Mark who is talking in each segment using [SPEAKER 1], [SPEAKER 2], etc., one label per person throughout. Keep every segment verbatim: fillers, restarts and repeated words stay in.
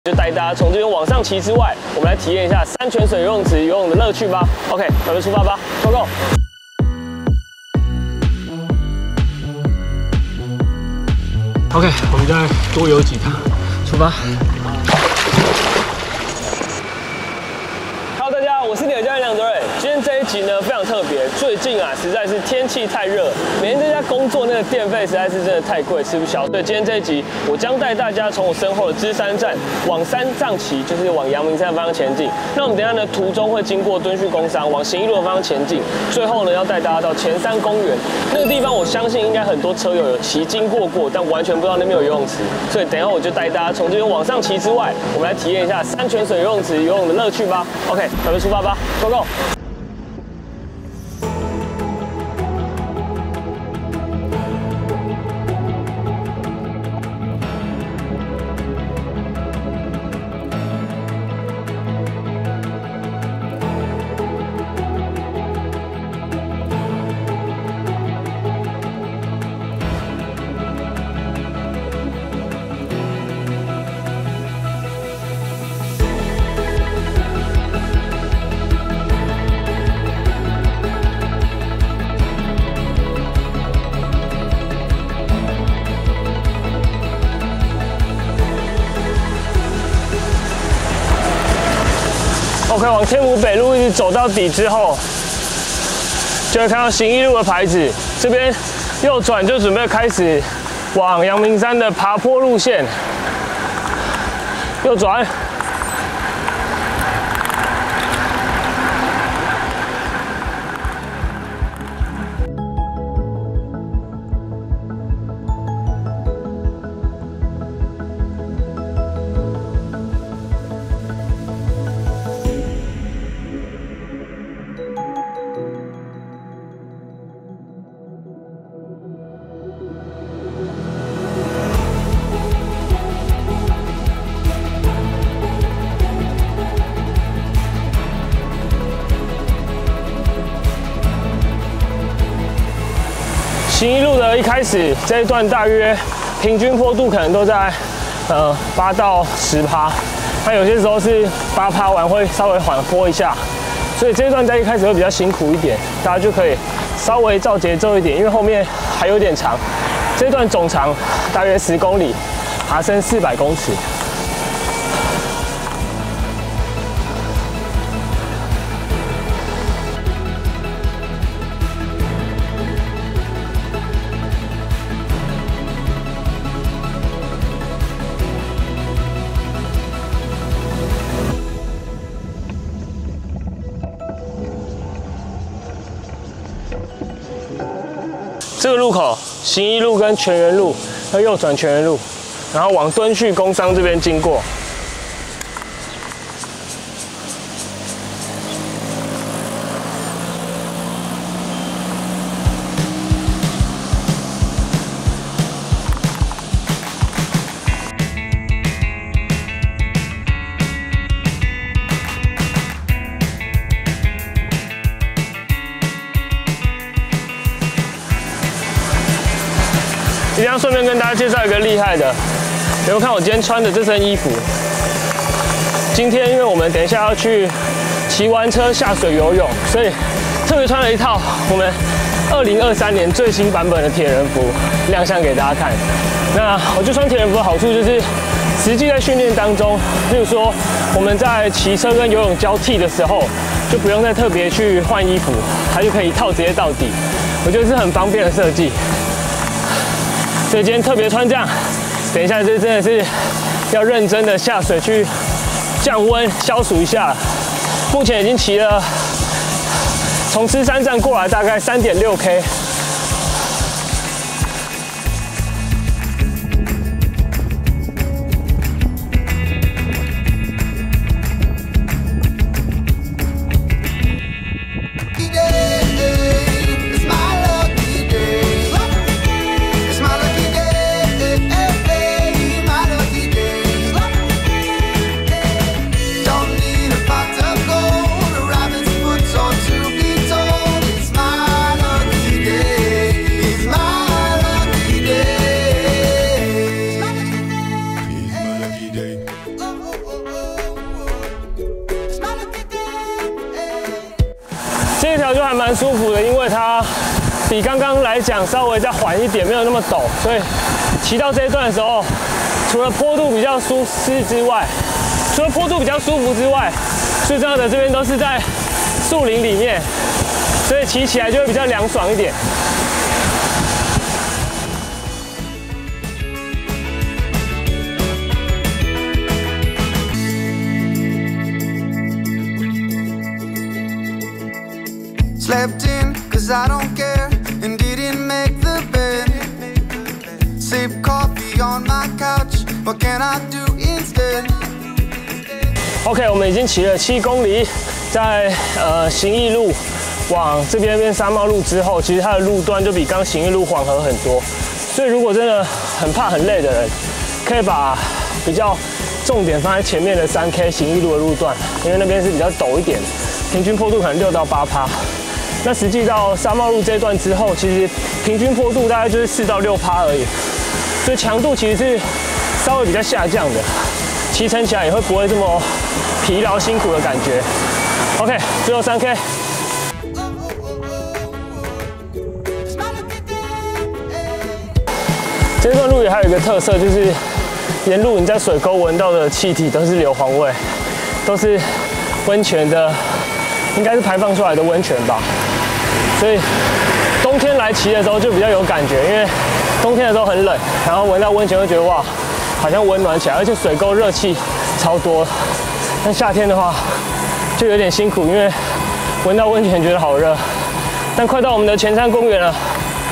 [SPEAKER 1] 就带大家从这边往上骑之外，我们来体验一下山泉水游泳池游泳的乐趣吧。OK， 那就出发吧 ，Go Go！OK， 我们再多游几趟，出发。Hello， 大家好，我是你的教练梁德瑞。今天这一集呢非常特别，最近啊实在是天气太热，每天在家工作那个电费实在是真的太贵，吃不消。所以今天这一集，我将带大家从我身后的芝山站往山上骑，就是往阳明山方向前进。那我们等一下呢途中会经过敦叙工商，往行义路的方向前进。最后呢要带大家到前山公园那个地方，我相信应该很多车友有骑经过过，但完全不知道那边有游泳池。所以等一下我就带大家从这边往上骑之外，我们来体验一下山泉水游泳池游泳的乐趣吧。OK， 那就出发吧 ，Go Go！OK， 往天母北路一直走到底之后，就会看到行义路的牌子。这边右转就准备开始往阳明山的爬坡路线。右转。行义路的一开始这一段大约平均坡度可能都在呃八到十趴，它有些时候是八趴完会稍微缓坡一下，所以这一段在一开始会比较辛苦一点，大家就可以稍微照节奏一点，因为后面还有点长，这段总长大约十公里，爬升四百公尺。这个路口，行义路跟泉源路，要右转泉源路，然后往敦叙工商这边经过。一定要顺便跟大家介绍一个厉害的，有没有看我今天穿的这身衣服？今天因为我们等一下要去骑完车下水游泳，所以特别穿了一套我们二零二三年最新版本的铁人服亮相给大家看。那我就穿铁人服的好处就是，实际在训练当中，例如说我们在骑车跟游泳交替的时候，就不用再特别去换衣服，它就可以一套直接到底。我觉得是很方便的设计。所以今天特别穿这样，等一下这真的是要认真的下水去降温消暑一下。目前已经骑了从芝山站过来大概 三点六 K。
[SPEAKER 2] To be told it's my lucky day.
[SPEAKER 1] 这一条就还蛮舒服的，因为它比刚刚来讲稍微再缓一点，没有那么陡，所以骑到这一段的时候，除了坡度比较舒适之外，除了坡度比较舒服之外，最重要的这边都是在树林里面，所以骑起来就会比较凉爽一点。
[SPEAKER 2] Slept in, cause I don't care, and didn't make the bed. Sip coffee on my couch, what can I do instead?
[SPEAKER 1] OK， 我们已经骑了七公里，在呃行义路往这边变沙帽路之后，其实它的路段就比刚行义路缓和很多。所以如果真的很怕很累的人，可以把比较重点放在前面的三 K 行义路的路段，因为那边是比较陡一点，平均坡度可能六到八趴。 那实际到沙帽路这一段之后，其实平均坡度大概就是四到六趴而已，所以强度其实是稍微比较下降的，骑乘起来也会不会这么疲劳辛苦的感觉。OK， 最后三 K。这段路也还有一个特色，就是沿路你在水沟闻到的气体都是硫磺味，都是温泉的，应该是排放出来的温泉吧。 所以冬天来骑的时候就比较有感觉，因为冬天的时候很冷，然后闻到温泉会觉得哇，好像温暖起来，而且水沟热气超多。但夏天的话就有点辛苦，因为闻到温泉觉得好热。但快到我们的前山公园了，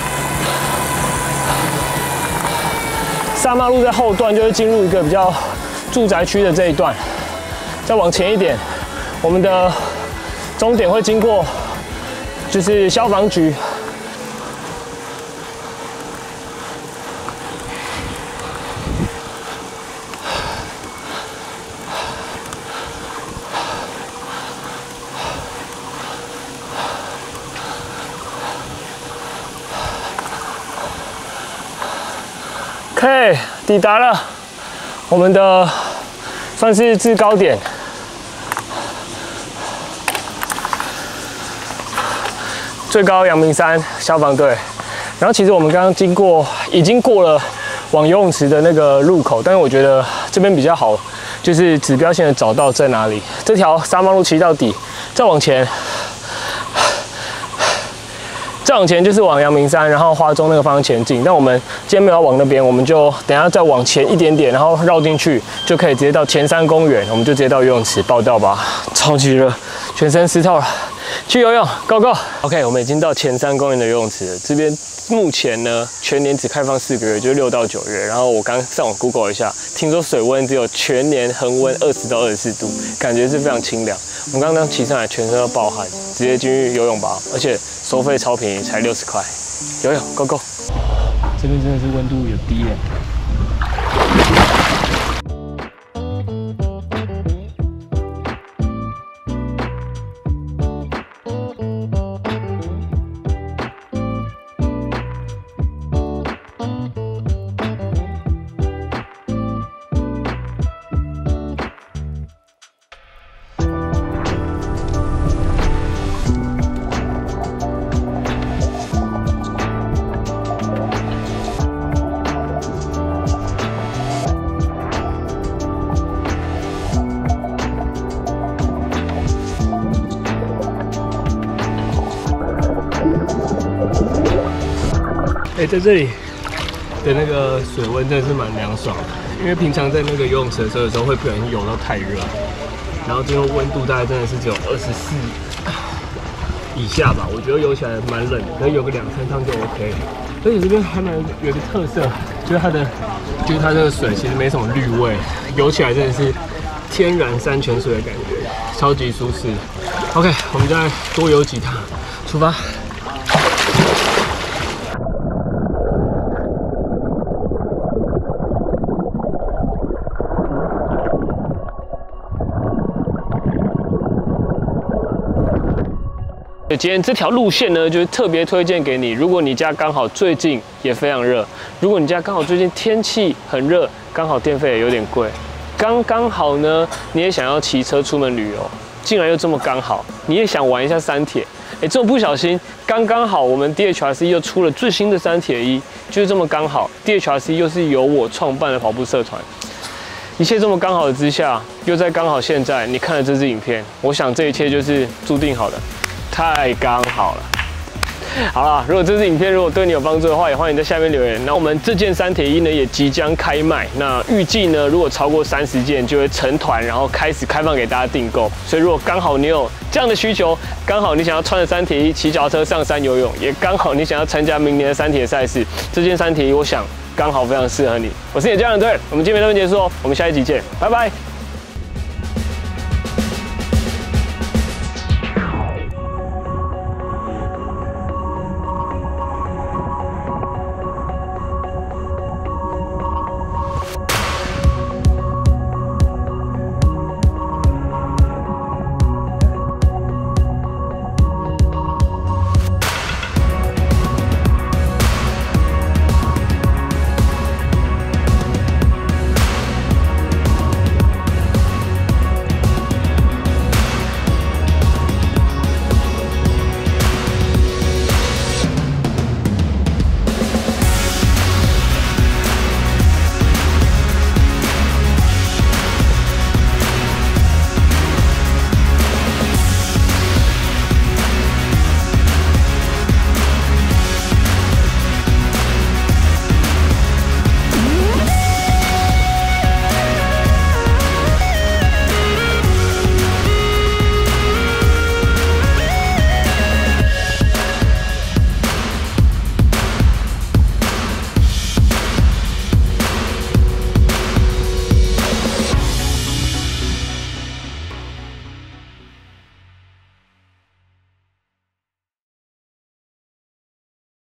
[SPEAKER 1] 沙帽路在后段就会进入一个比较住宅区的这一段，再往前一点，我们的终点会经过。 就是消防局，OK， 抵达了我们的算是制高点。 最高阳明山消防队，然后其实我们刚刚经过，已经过了往游泳池的那个入口，但是我觉得这边比较好，就是指标性的找到在哪里。这条沙帽路骑到底，再往前，再往前就是往阳明山，然后花中那个方向前进。但我们今天没有往那边，我们就等一下再往前一点点，然后绕进去，就可以直接到前山公园，我们就直接到游泳池报到吧。超级热，全身湿透了。 去游泳 ，Go Go！ OK， 我们已经到前山公园的游泳池了。这边目前呢，全年只开放四个月，就是六到九月。然后我刚上网 Google 一下，听说水温只有全年恒温二十到二十四度，感觉是非常清凉。我们刚刚骑上来，全身都暴汗，直接进去游泳吧，而且收费超便宜，才六十块。游泳 ，Go Go！ 这边真的是温度有低耶。 哎、欸，在这里的那个水温真的是蛮凉爽的，因为平常在那个游泳池的时候，有时候会不小心游到太热，然后最后温度大概真的是只有二十四以下吧，我觉得游起来蛮冷的，可以游个两三趟就 OK。而且这边还蛮有一个特色，就是它的，就是它这个水其实没什么氯味，游起来真的是天然山泉水的感觉，超级舒适。OK， 我们再多游几趟，出发。 今天这条路线呢，就是特别推荐给你。如果你家刚好最近也非常热，如果你家刚好最近天气很热，刚好电费也有点贵，刚刚好呢，你也想要骑车出门旅游， 竟然又这么刚好，你也想玩一下三铁，哎，这么不小心，刚刚好我们 D H R C 又出了最新的三铁一，就是这么刚好 ，D H R C 又是由我创办的跑步社团，一切这么刚好的之下，又在刚好现在，你看了这支影片，我想这一切就是注定好的，太刚好了。 好啦，如果这支影片如果对你有帮助的话，也欢迎在下面留言。那我们这件三铁一呢也即将开卖，那预计呢如果超过三十件就会成团，然后开始开放给大家订购。所以如果刚好你有这样的需求，刚好你想要穿着三铁一骑脚踏车上山游泳，也刚好你想要参加明年的三铁赛事，这件三铁一我想刚好非常适合你。我是你的教练队，我们今天到这边结束哦，我们下一集见，拜拜。